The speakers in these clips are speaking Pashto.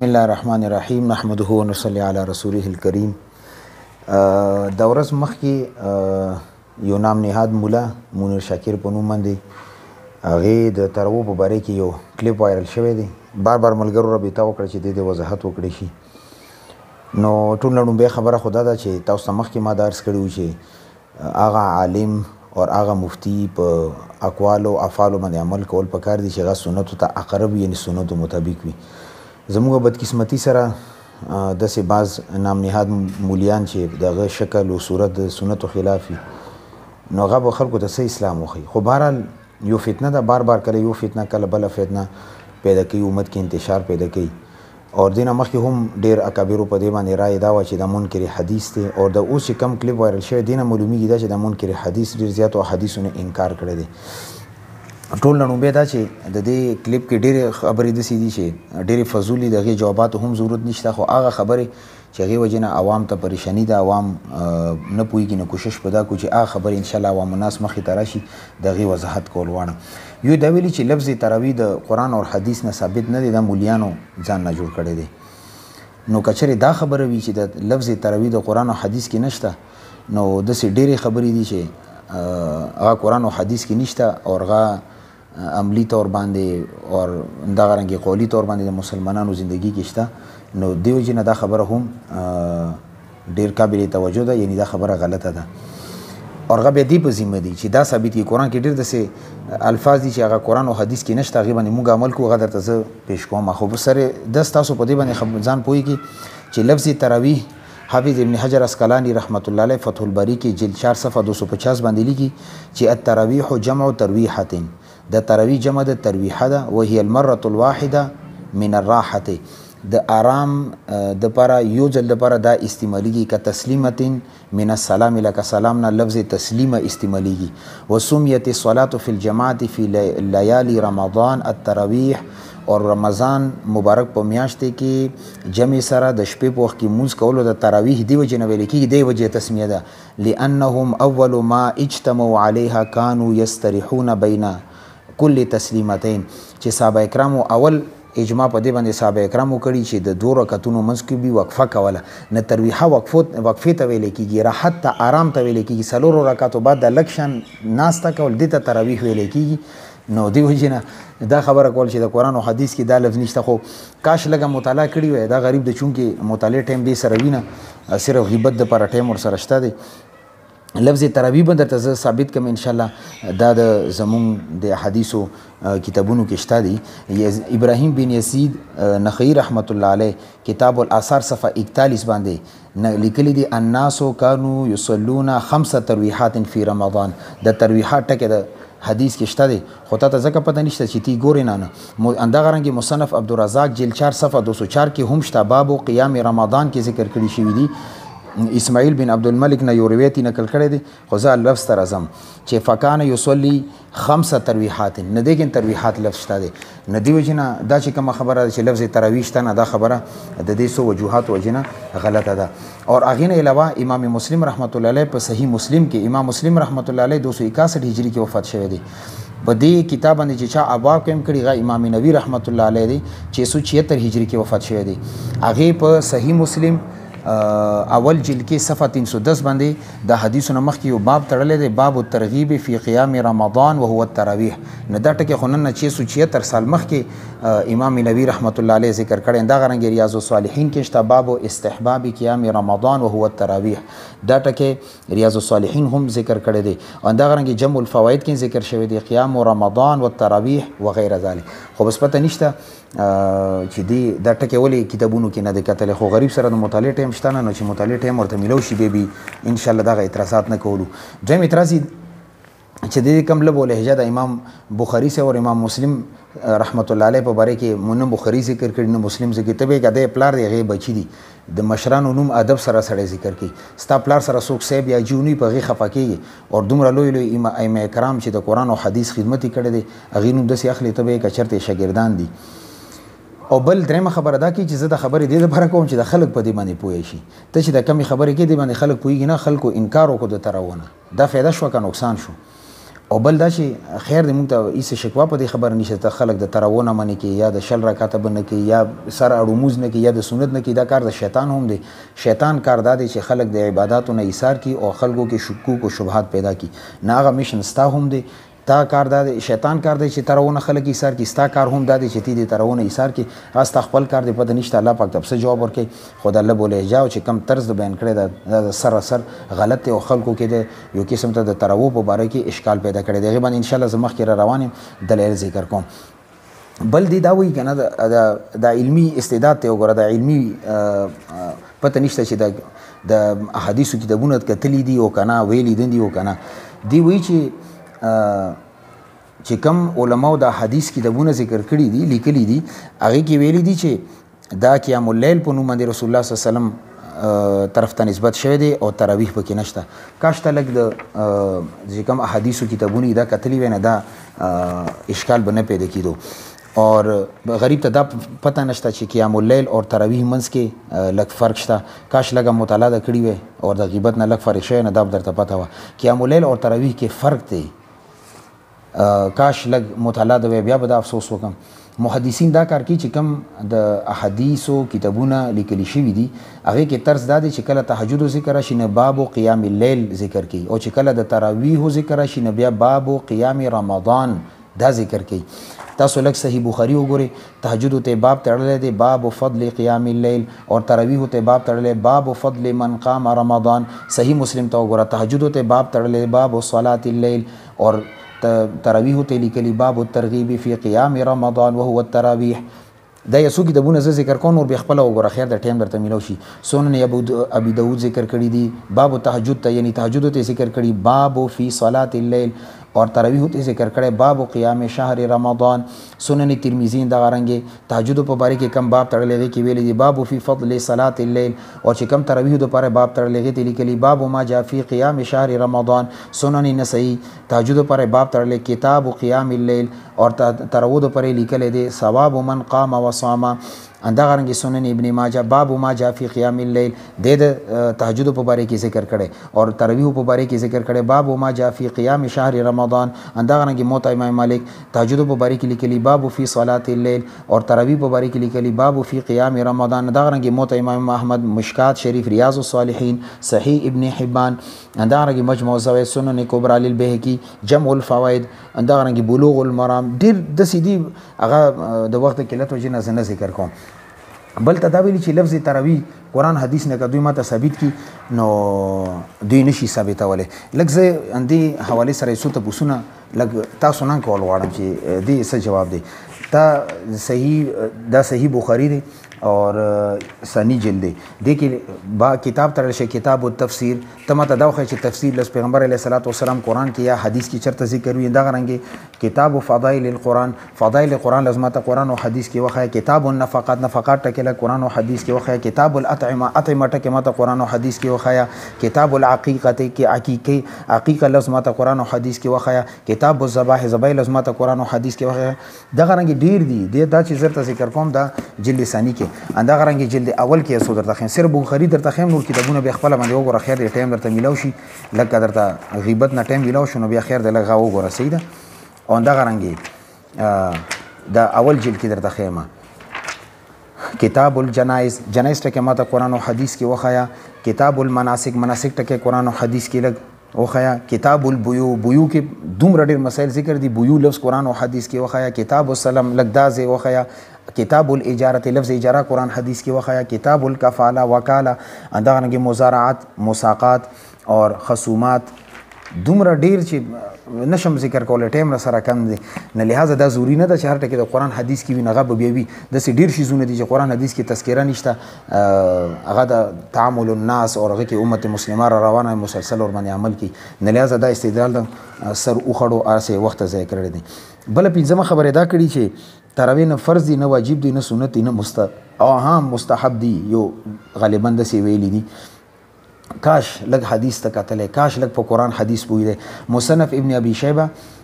بسم الله الرحمن الرحیم نحمده ونصلي علی رسوله الکریم. د ورځ مخکې یو نام نهاد مولا منیر شاکر په نوم باندې هغې د ترو په باره کې یو کلیپ وایرل شوی دی. بار بار ملګرو رابطه وکړه چې د دې وضاحت وکړی شي. نو ټول لومړی خبره خو دا ده چې تاسو ته مخکې ما دا عرض کړي وو چې هغه عالم او هغه مفتی په اقوالو افعالو باندې عمل کول پکار دي چې هغه سنتو ته اقرب یعنې سنتو مطابق وي. زموږ بدقسمتي سره داسې بعض نام نهاد مولیان چې دغه شکل او صورت د سنتو خلاف وي نو هغه به خلکو ته څه اسلام وښیي. خو بهرحال یو فتنه ده، بار بار کله یو فتنه کله بله فتنه پیدا کوي، امت کې انتشار پیدا کوي. او دې نه مخکې هم ډېر اکابرو په دې باندې رایې دا وه چې دا منکر حدیث دی. او د اوس چې کم کلیپ وایرل شوی دې نه معلومیږي دا چې د منکر حدیث ډېر زیات او حدیثو نه انکار کړی دی. ټول لنومبی دا چې د دې کلیپ کې ډېرې خبرې داسې دي چې ډېرې فضولي د هغې جواباتو هم ضرورت نشته، خو هغه خبرې چې هغې وجې نه عوام ته پریشاني ده، عوام نه پوهېږي، نو کوشش په دا کړو چې هغه خبرې انشاءالله عوام الناس مخې ته راشي د هغې وضاحت کول غواړم. یو دا ویلي چې لفظ تراویح د قرآن او حدیث نه ثابت نه دی، دا مولیانو ځان نه جوړ کړی دی. نو که چېرې دا خبره وي چې د لفظ تراویح د قرآن او حدیث کې نشته نو داسې ډېرې خبرې دي چې هغه قرآن او حدیث کې نشته او هغه عملی طور باندې او دغه رنګې قولي طور باندې د مسلمانانو زندگی کې شته. نو دې وجې نه دا خبره هم ډېر قابل توجه ده، یعنی دا خبره غلطه ده. او هغه بیا دې په ذمه دي چې دا ثابت کړي قرآن کې ډېر داسې الفاظ دي چې هغه قرآن او حدیث کې نشته، هغې باندې موږ عمل کوو. هغه درته زه پیش کوم. خو سره داس تاسو په دې باندې ځان پوهېږي چې لفظ تراویح حافظ ابن حجر اسقلانی رحمت الله علیه فتح الباری کې جلد 4 صفحه 250 باندې لیکي چې التراویح جمع ترویحة، د تراویح جمع د ترویحه ده، وهي المره الواحده من الراحه، د آرام د پاره یو ځل د پاره دا استعمالیږي که تسلیمه من السلام لکه سلام نه لفظ تسلیمه استعمالیږي. وسمیت الصلاة فی الجماعة فی لیالی رمضان التراویح، اور رمضان مبارک په میاشتې کې جمع سره د شپې په وخت کې مونځ کولو د تراویح دی وجې نه ویل کېږي، دی وجې تسمیه ده. لأنهم اول ما اجتمعوا علیها کانوا یستریحون بین کل تسلیمتین، چې صحابه کرامو اول اجماع په دې باندې صحابه کرامو کړي چې د 2 رکعتونو منځ کې به وقفه کوله. نه ترویحه وقفې ته ویل کېږي، راحت ته آرام ته ویل کېږي. 4 رکعتو بعد د لږ شان ناسته کول دې ته تراویح ویل کېږي. نو دې وجې نه دا خبره کول چې د قرآن او حدیث کې دا لفظ نشته. خو کاش لږه مطالعه کړي وای. دا غریب د چونکې مطالعې ټایم دې سره وي نه، صرف غیبت دپاره ټایم ورسره شته دی. لفظ تراویح به درته زه ثابت کړم انشاءالله. دا د زمونږ د حدیثو کتابونو کې شته دی. ابراهیم بن یزید نخعی رحمت الله علیه کتاب الاثار صفحه 41 باندې لیکلی دی الناس کانوا یصلون 5 ترویحات فی رمضان. د ترویحات ټکې د حدیث کې شته دی، خو تا ته ځکه پته نشته چې تی ګورې نه. همدغه رنګې مصنف عبدالرزاق جلد 4 صفحه 204 کې هم شته، باب قیام رمضان کې ذکر کړي شوي دي. اسماعیل بن عبدالملک نه یو روایت نقل کړی دی، خو زه لفظ ته راځم چې فکان یصلی 5 ترویحات، نه دی کې ترویحات لفظ شته دی. نه دی وجې نه دا چې کومه خبره ده چې لفظ تراویح شته نه، دا خبره د دې څو وجوهات وجې نه غلطه ده. او هغې نه علاوه امام مسلم رحمت الله علیه په صحیح مسلم کې، امام مسلم رحمت الله علیه 261 هجري کې وفات شوی دی. په دې کتاب باندې چې چا ابواب قیم کړي هغه امام نووي رحمت الله علیه دی 676 هجري کې وفات شوی دی. هغې په صحیح مسلم اول جلد کې صفحه 310 باندې د حدیثو نه مخکې یو باب تړلی دی، باب الترغیب فی قیام رمضان وهو التراویح. نه دا ټکې خو نن نه 676 سال مخکې امام نووي رحمت الله علیه ذکر کړی. دغه رنګې ریاض الصالحین کې شته باب استحباب قیام رمضان وهو التراویح، دا ټکې ریاض الصالحین هم ذکر کړی دی. او دغه رنګې جمع الفواید کې ذکر شوی دی قیام رمضان والتراویح وغیره ذلک. خو بس پته نشته چې دا ټکې ولې کتابونو کې نه دی کتلی. خو غریب سره د مطالعې ټایم شته نه، نو چې مطالعې ټایم ورته میلو شي بیا انشاءالله دغه اعتراضات نه کولو. دویم اعتراض چې د دې کوم لب و لهجه د امام بخاري سره او امام مسلم رحمت الله علیه په باره کې نه بخاري ذکر کړي نه مسلم ذکر. ته به که د پلار دی هغې بچي دي، د مشرانو نوم ادب سره سړی ذکر کړي. ستا پلار سره څوک صاحب یا جونی په هغې خفه کېږي. او دومره لوی لوی ائمه کرام چې د قرآن او حدیث خدمت یې کړی دی هغې نوم داسې اخلي ته به یې که چېرته شاګردان دي. او بل درېمه خبره دا کوي چې زه د خبرې دې دپاره کوم چې د خلک په دې باندې پوه شي. ته چې د کمې خبرې کې دې باندې خلک پوهېږي نه، خلکو انکار وکړو د تراونه، دا فایده شوه که نقصان شو؟ او بل دا چې خیر دې موږ ته هیڅ شکوا په دې خبره نشته ته خلک د تراویح نه منې کې یا د 10 رکعاته به نه کوي یا سر اړو مونځ نه کوي یا د سنت نه کوي دا کار د شیطان هم دی. شیطان کار دا دی چې خلک د عباداتو نه ایثار کړي او خلکو کې شکوک او شبهات پیدا کړي. نه هغه میشن ستا هم دی تا کار دا شیطان کار دی چې تراونه خلک ایثار کی ستا کار هم دا دی چې تی دې تراونه ایثار کی غاستا خپل کار دی پته نشته. الله پاک تب څه جواب ورکړي خدای الله بوله جاو چې کم طرز د بیان کړی دا سراسر غلط او خلکو کې د یو قسم ته د تراو په باره کې اشکال پیدا کړي دی. غیبا ان شاء الله زمخ کې روانم دلایل ذکر کوم. بل دی دا وی کنه د علمی استعداد ته وګوره د علمی پته نشته چې د احادیثو کتابونه کتلی دي او کنه ویلی دي او کنه دی وی چې کم علماء د حدیث کتابونه ذکر کړي دي لیکلي دي هغه کې ویلي دي چې دا قیام اللیل په نوم باندې رسول الله صلی الله علیه وسلم طرف ته نسبت شوی دی او تراویح پکې نشته. کاش ته لږ د چې کم احادیثو کتابونه دا کتلی وینه دا اشکال به نه پیدا کیدو. اور غریب ته دا پته نشته چې قیام اللیل او تراویح منځ کې لږ فرق شته. کاش لږه مطالعه کړی وي او د غیبت نه لږ فرق شوی نه دا درته پته و. قیام اللیل او تراویح کې فرق دی. کاش لږ مطالعه د بیا به دا افسوس وکم. محدثین دا کار کوي چې کم د احادیثو کتابونه لیکلي شوي دي هغې کې طرز دا دی چې کله تهجد ذکر راشي نه باب قیام اللیل ذکر کوي او چې کله د تراویح ذکر راشي نه بیا باب قیام رمضان دا ذکر کوي. تاسو لږ صحیح بخاری وګورئ تهجد ته باب تړلی دی باب فضل قیام اللیل او تراویح ته باب تړلی باب فضل من قام رمضان. صحیح مسلم ته وګوره تهجد ته باب تړلی باب صلاه اللیل اور تراویح ته لیکلي باب الترغیب فی قیام رمضان وهو التراویح. دا یو څو کتابونه زه ذکر کوم نور بیا خپله وګوره خیر د ټایم درته میلاو شي. سنن ابي داود ذکر کړي دي باب تهجد ته یعنی تهجد ته ذکر کړي باب فی صلاه اللیل اور تراویح ته ذکر کړي باب قیام شهر رمضان. سنن ترمذی دا غرنګي تهجد په باره کې کم باب تړلې کې ویلي دي باب فی فضل صلاه اللیل او چې کم تراویح د پاره باب تړلې کې لیکلي باب ما جاء فی قیام شهر رمضان. سنن نسائی تهجد پر باب تړلې کتاب قیام اللیل اور تراویح د پاره لیکل دي ثواب من قام وصام. اندا غرنګي سنن ابن ماجه باب ما جاء فی قیام اللیل د تهجد په باره کې ذکر کړي اور تراویح په باره کې ذکر کړي باب ما جاء فی قیام شهر رمضان. اندا غرنګي موطا امام مالک تهجد په باره کې لیکلي باب فی صلاه اللیل اور تراویح په باره کې لیکلي باب فی قیام رمضان. اندا غرنګي موطا امام احمد مشکات شریف ریاض الصالحین صحیح ابن حبان. اندا غرنګي مجموع الزوائد سنن کبرى للبیهقی جمع الفوائد. اندا غرنګي بلوغ المرام ډیر د سیدی هغه د وخت کلت وجه نه ذکر کوم. بل تداویلی چې لفظ تراویح قرآن حدیث نه دوی ماته ثابت کی نو دوی نشي ثابتولی. لږ زه اندې حوالې سره یو څو تپوسونه لږ تاسو نه کول غواړم چې دې څه جواب دی. دا صحیح بخاری دی اور ثانی جلد دی دې کې با کتاب تړل شي کتاب التفسیر ته ماته دا وښیه چې تفسیر لس پیغمبر علیه الصلاۃ والسلام قرآن کې یا حدیث کې چېرته ذکر وي. دغه رنګې کتاب فضایل القرآن فضایل قرآن لازماته قرآن او حدیث کې وښیه. کتاب النفقات نفقات ټکله قرآن او حدیث کې وښیه. کتاب الاطعمه اطعمه ټکه ماته قرآن او حدیث کې وښیه. کتاب العقیقه کې عقیقه لازماته قرآن او حدیث کې وښیه. کتاب الذبائح ذبایح لازماته قرآن او حدیث کې وښیه. دغه رنګې ډیر دي دا چې زرته ذکر کوم دا جلد ثانی کې اندا غرنګي جلد اول کې سو درته خیم صرف بخاری درته خیم نور کتابونه به خپل باندې وګوره خیر دې ټایم درته میلاو شي لکه درته غیبت نه ټایم میلاو شو نو بیا خیر دې لغه وګوره سیده او اندا غرنګي دا اول جلد کې درته خیمه کتاب الجنائز جنائز ټکه ماته قرآن او حدیث کې وخایا. کتاب المناسک مناسک ټکه قرآن او حدیث کې لګ وخایا. کتاب البیو بیو کې دومره ډېر مسائل ذکر دي بیو لفظ قرآن او حدیث کې وخایا. کتاب السلام لګ دا ځای وخایا. کتاب الاجاره لفظ اجاره قرآن حدیث کې وخایا. کتاب الکفاله وکاله اندا غنګي مزارعات مساقات اور خصومات دومره ډیر چې نشم ذکر کوله ټایم را سره کم دی نه لہذا دا ضروري نه ده چې هر ټکی د قرآن حدیث کې وي نغه به بیا وي داسې ډیر شیزونه دي چې قرآن حدیث کې تذکره نشته هغه د تعامل الناس او هغه کې امت مسلمه را روانه مسلسل ور باندې عمل کوي نه لہذا دا استدلال د سر اوخړو ارسه وخت ځای کړی دی. بل پنځمه خبره دا کړي چې تراویح نه فرض دي نه واجب دي نه سنت دي نه مستحب دي یو غالبا د سی ویلي دي. کاش لږ حدیث ته کتلې کاش لږ په قرآن حدیث پوهېدی. مصنف ابن ابي شیبه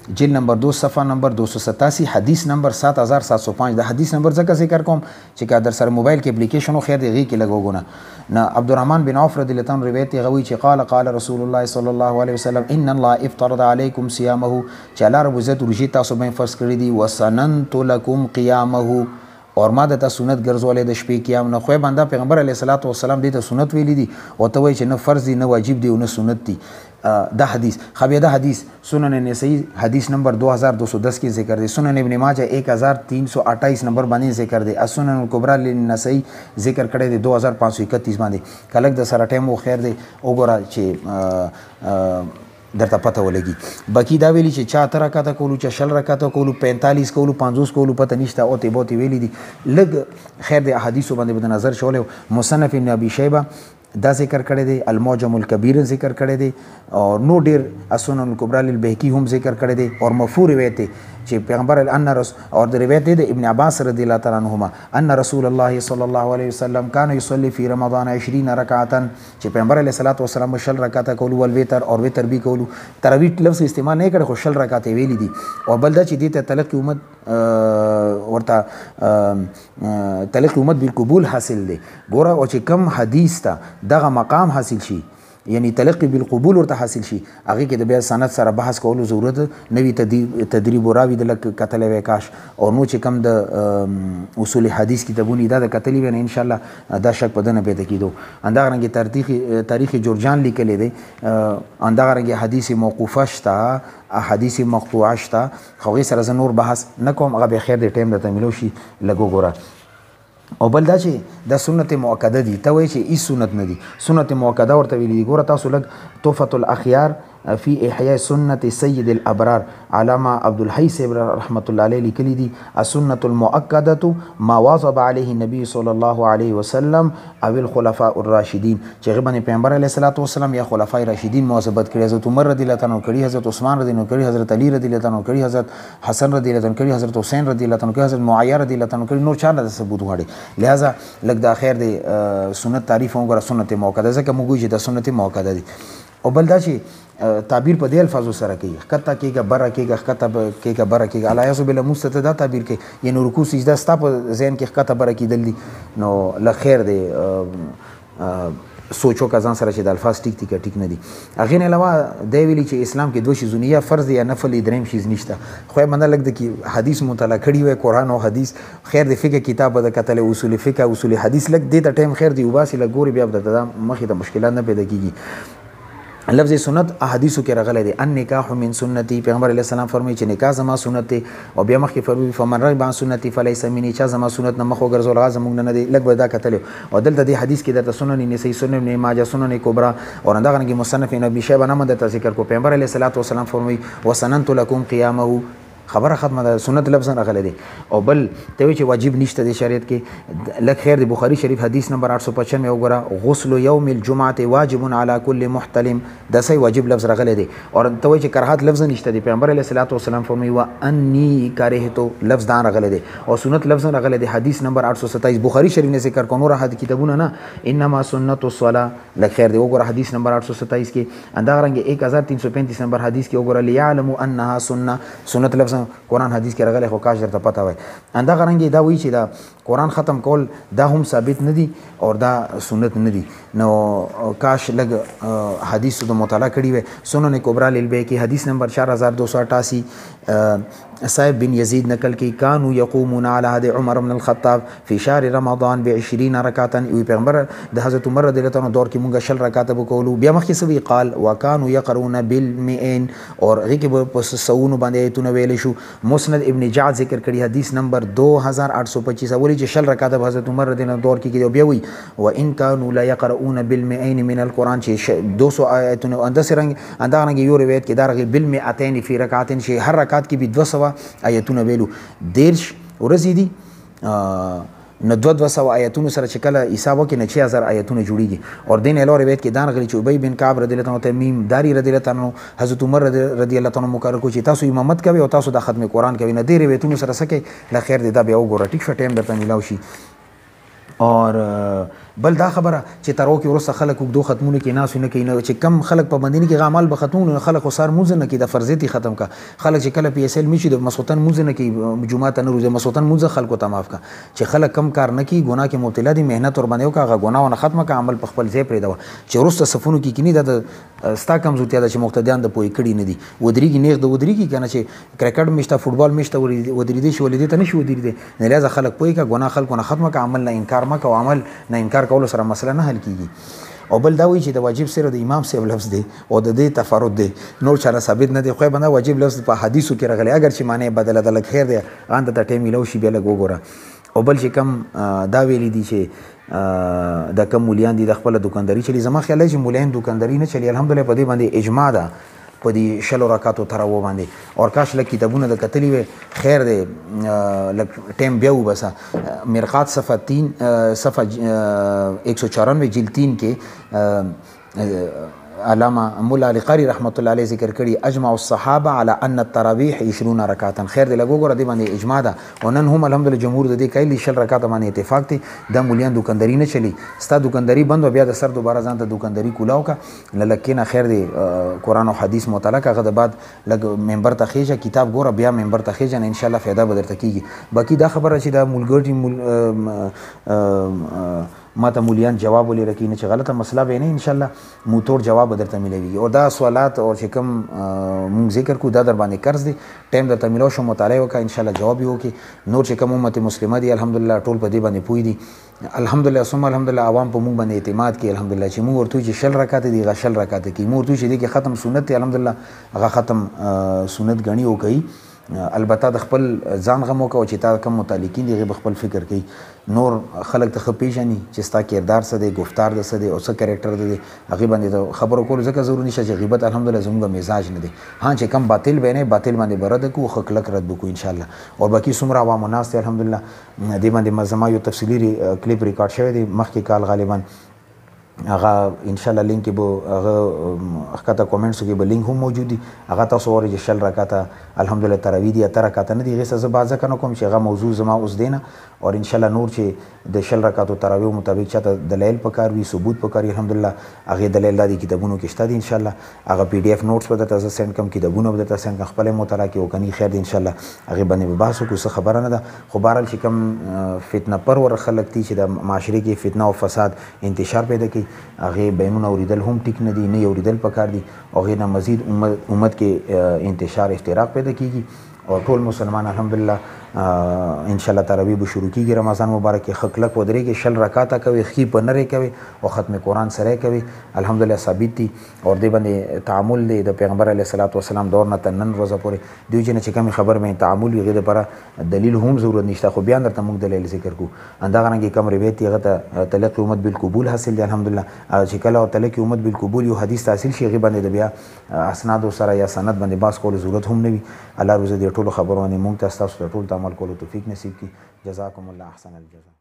جلد نمبر 2 صفحه نمبر 287 حدیث نمبر 7705. د حدیث نمبر ځکه ذکر کوم چې کا در سره موبایل کې اپلیکیشن خو خیر دی غي کې لګوګونه نه. عبدالرحمن بن عوف رضی الله عنه روایت غوي چې قال رسول الله صلی الله علیه وسلم ان الله افترض علیکم صيامه چې الله رب عزت روزي تاسو باندې فرض کړی دی وسننت لكم قيامه اور ما د سنت ګرځولې د شپې قیام نه. خو بنده پیغمبر علیه الصلاۃ والسلام دې ته سنت ویلي دي او ته وایي چې نه فرض دي نه واجب دي او نه سنت دي. دا حدیث خبیه دا حدیث سنن نسائی حدیث نمبر 2210 کې ذکر دی. سنن ابن ماجه 1328 نمبر باندې ذکر دی. سنن الکبرى للنسائی ذکر کړی دی 2531 باندې. کلک د سره ټیم خو خیر دی وګوره چې درته پته ولګي. باقي دا ویلي چې 4 رکعاته کولو چې 60 رکعاته کولو 45 کولو 50 کولو پته نشته او ته بوتي ویلي دي لګ خیر دی. احادیث باندې بد نظر شولې. مصنف ابن ابي شيبه دا ذکر کړی دی. المعجم الکبیر ذکر کړی دی او نو ډیر السنن الکبرى للبهقي هم ذکر کړی دی. اور مرفوع روایت دی چې پیغمبر ان رسول اور د روایت دی ابن عباس رضی الله تعالی عنهما ان رسول الله صلی الله علیه وسلم كان يصلي في رمضان 20 رکعتا چې پیغمبر علیه الصلاۃ والسلام 60 رکعاته کولو ول وتر اور وتر به کولو. تراویح لفظ استعمال نه کړ خو 60 رکعاته ویلي دي. او بل دا چې دې ته تلقي امت ورته تلقي امت بالقبول حاصل دی. ګوره او چې کم حدیث ته دغه مقام حاصل شي یعنی تلقي بالقبول ورته حاصل شي هغه کې د بیا سند سره بحث کولو ضرورت نوی تدریب راوي د لک کتل وکاش او نو چې کم د اصول حدیث کتابونه دا د کتلی ونه ان شاء الله دا شک پدنه پیدا کیدو. اندغه رنګ تاریخ جورجان لیکل دی. اندغه رنګ حدیث موقوفه شته احادیث مقطوعه شته خو سره ز نور بحث نکوم هغه به خیر د ټیم د تملو شي لګو ګوره. او بل دا چې د سنت مؤکده دي ته وایي چې ای سنت نه دي. سنت مؤکده ورته ویلي دي. ګوره تاسو لږ تحفة الاخيار في احياء سنت سید الابرار علامه عبدالحی صاحب رحمت الله علیه لیکلي دي السنة المؤکده ما واظب عليه النبي صلی الله علیه وسلم او الخلفاء الراشدین چې هغه باندې پیغمبر علیه الصلاۃ والسلام یا خلفای راشدین مواظبت کړي. حضرت عمر رضی الله عنه کړي، حضرت عثمان رضی الله عنه کړي، حضرت علی رضی الله عنه کړي، حضرت حسن رضی الله عنه کړي، حضرت حسین رضی الله عنه کړي، حضرت معاویه رضی الله عنه کړي. نور چا نه ثبوت غواړي. لہذا لږ دا خیر دی سنت تعریف وګوره سنت مؤکده ځکه موږ چې د سنت مؤکده دي. او بل دا چې تعبیر په دې الفاظو سره کوي خطا کېږي بره کېږي خطا کېږي بره کېږي الیاذ بالله مستته دا تعبیر کوي یعنی رکوع سجده ستا په ذهن کې خطا بره کېدل دي نو له خیر دی سوچو کا ځان سره چې د الفاظ ټیک ټیک ټیک نه دي. هغې نه علاوه دی ویلي چې اسلام کې دوه شیزونه یا فرض دی یا نفل دریم شیز نشته. خو یې منده لږ د حدیث مطالعه کړي وای قرآن او حدیث خیر د فقه کتاب به د کتل اصول فقه اصول حدیث لږ دې ته ټایم خیر دی وباسي لږ ګوري بیا به د مخې ته مشکلات نه پیدا کېږي. لفظ سنت احادیثو کې راغلی دی ان نکاح من سنتي پیغمبر علیه السلام فرمایي چې نکاح زما سنت دی او بیا مخکې فرمایي فمن رغب عن سنتي فلیس مني چا زما سنت نه مخ وګرځول هغه زموږ نه دی. لږ به دا کتلی او دلته دې حدیث کې درته سنن نسائی سنن ابن ماجه سنن کبرا او همدغه رنګې مصنف ابن ابي شیبه نامه درته ذکر کو. پیغمبر علیه الصلاۃ والسلام فرمایي وسننت لكم قیامه خبره ختمه ده. سنت لفظ راغلی دی. او بل ته وی چې واجب نشته د شریعت کې لکه خیر د بخاری شریف حدیث نمبر 895 وګوره غسل یوم الجمعه واجب علی کل محتلم دا صحیح واجب لفظ راغلی دی. او ته وی چې کراهت لفظ نشته دی. پیغمبر علیه الصلاۃ والسلام فرمایي و انی کریهتو لفظ دا راغلی دی او سنت لفظ راغلی دی. حدیث نمبر 827 بخاری شریف نه ذکر کوم را حدیث کتابونه نه انما سنت الصلاه لکه خیر دی وګوره حدیث نمبر 827 کې اندغه رنګ 1335 نمبر حدیث کې وګوره لیعلم انها سنه سنت لفظ قرآن حدیث کې راغلی خو کاش درته پته وای. اندغه رنګ دا وایي چې دا قرآن ختم کول دا هم ثابت نه دي او دا سنت نه دي. نو کاش لږ حدیث د مطالعه کړي وای. سنن کبرا للبیهقي حدیث نمبر 4288 صاحب بن یزید نقل کی کانوا یقومون علی عهد عمر بن الخطاب فی شهر رمضان ب20 رکعتا. وی پیغمبر د حضرت عمر رضی الله عنه دور کې مونږه 60 رکعات وکولو. بیا مخکې سوی قال وکانوا یقرؤون بالمئین اور هغه کې په سوونو باندې ایتونه ویل شو. مسند ابن جعد ذکر کړي حدیث نمبر 2825 اولی چې 60 رکعات حضرت عمر رضی الله عنه دور کې بیا وی و ان كانوا لا يقرؤون بالمئین من القران چې 200 آیتونه اندرنګ یو روایت کې دا بالمئتين فی رکعات چې هر رکعت کې به 200 آیتونه ویلو. دیرش ورځې دي نو 200 آیتونو سره چې کله حساب وکړي نه 6000 آیتونه جوړیږي. اور دین علاوه روایت کې دان غلی چې ابی بن کعب رضی الله عنه تمیم داری رضی الله عنه حضرت عمر رضی الله عنه مقرر کو چې تاسو امامت کوي او تاسو د ختم قرآن کوي نه دی روایتونو سره سکه ل خیر دی دا بیا وګوره ټیک شو ټیم درته ملاوي شي. اور بل دا خبره چې تر وکه ورسره خلک وګدو ختمونه کې ناس نه کوي چې کم خلک پابندی کې عمل به ختمونه خلک وسار موزه نه کې د فرضیت ختم کا خلک چې کله پی اس ال میشي د مسوتن موزه نه کې جمعه ته نه روزه مسوتن موزه خلکو ته معاف کا چې خلک کم کار نه کوي ګناه کې مبتلا دي مهنت ور باندې وکړه ګناونه ختمه کا عمل په خپل ځای پرې دا چې ورسره صفونو کې کینی د ستا کمزورتیا د چې مقتدیان د پوي کړي نه دي ودرېږي نیغ د ودرېږي کنه چې کرکټ میشته فوټبال میشته ودرې دي شو ولې ته نشو ودرې دي نه لازم خلک پوي کا ګناه خلکو نه ختمه کا عمل نه انکار مکه او عمل نه انکار کول سره مسله نه حل کیږي او بل دا وی چې د واجب سره د امام صاحب لفظ دی او د دې تفرد دی نور چاره ثابت نه دی خو بنده واجب لفظ په حدیثو کې راغلی اگر چې معنی بدله د خیر دی ان ته ټیم ملو شي بیا لګ وګوره او بل چې کم دا ویلی دي چې د کم مولیان دي د خپل دکانداري چلی زما خیال چې مولیان دکانداري نه چلی الحمدلله په دې باندې اجماع ده په دې شلو رکعاتو تراو باندې او کاش لکه کتابونه د کتلی وي خیر دی لکه ټیم بیا وبسه مرقات صفحه 3 صفحه 194 جلد 3 کې علامه مولا علی قاری رحمت الله علیه ذکر کړي اجمع الصحابه على ان التراويح 20 رکعتا خیر دی لګو ګره دی باندې اجماع ده او نن هم الحمدلله جمهور د دې کایلی شل رکعات باندې اتفاق دي د مولیان دکانداری نه چلی ستا دکانداری بند او بیا د سر دوباره ځان ته دکانداری کولاو کا لکه خیر دی قران او حدیث مطالعه کغه د بعد لګ ممبر ته خېجه کتاب ګوره بیا ممبر ته خېجه ان شاء الله फायदा بدرته کیږي باقی دا خبره چې دا مولګرټي ماته مولیان جواب ولې رکی نه چې غلطه مسله به نه ان شاء الله موتور جواب درته ملوي او دا سوالات او چې کوم مونږ ذکر کو دا در باندې قرض دي ټیم درته ملو شو مطالعه وکړه ان شاء الله جواب یو کې نور چې کوم امت مسلمه دي الحمدلله ټول په دې باندې پوي دي الحمدلله ثم الحمدلله عوام په مونږ باندې اعتماد کوي الحمدلله چې مونږ ورته چې شل رکعات دي غ شل رکعات کې مونږ ورته چې دي کې ختم سنت الحمدلله هغه ختم سنت غني او کوي البته د خپل ځان غمو کو چې تا کم متعلقین دي غو خپل فکر کوي نور خلک ته خپېژني چې ستا کردار څه دی گفتار د څه دی او څه کریکټر دی هغه باندې خبرو کول ځکه ضروري نشه چې غیبت الحمدلله زموږ مزاج نه دی ها چې کم باطل بینه باطل باندې برد کو خلک رد کو ان شاء الله او باقي څومره عوام الناس ته الحمدلله دې باندې مزما یو تفصیلی کلیپ ریکارډ شوی دی مخکې کال غالبا هغه ان شاء الله لینک به هغه اخته کومنټس کې به لینک هم موجود دي هغه تاسو ورته شل رکعات الحمدلله تراوی دي تر رکعات نه دي غیسه ز بازه کنه کوم چې هغه موضوع زما اوس دینه اور ان شاء الله نور چې د شل رکعات تراوی مطابق چاته دلایل پکار وي ثبوت پکار الحمدلله هغه دلایل د کتابونو کې شته دي ان شاء الله هغه پی ډی اف نوټس به تاسو سند کوم کتابونه به تاسو څنګه خپل مطالعه کې وکني خیر دي ان شاء الله هغه باندې بحث کو څه خبره نه ده خو بهرحال چې کوم فتنه پرور خلک دي چې د معاشري کې فتنه او فساد انتشار پیدا کوي هغه بینونه اوریدل هم ټیک نه دي نه اوریدل پکار دي او غیر مزید امت کې انتشار افتراق پیدا کیږي او ټول مسلمان الحمدلله ان شاء الله تراوی به شروع کیږي رمضان مبارک کې خلک ودرې کې شل رکعات کوي خې په نره کوي او ختم قرآن سره کوي الحمدلله ثابت دي او دې باندې تعامل دی د پیغمبر علیه الصلاۃ والسلام دور نه تنن روزه پورې دوی چې کوم خبر مې تعامل وي غیر پر دلیل هم ضرورت نشته خو بیان درته موږ دلیل ذکر کو اندغه رنګ کوم روایت هغه ته تلقي امت بالقبول حاصل دی الحمدلله چې کله تلقي امت بالقبول یو حدیث حاصل شي غي باندې بیا اسناد سره یا سند باندې باس کول ضرورت هم نه وي الله روزه دې ټول خبرونه موږ تاسو ټول عمل کولو توفیق نصیب کړي جزاکم الله احسن الجزاء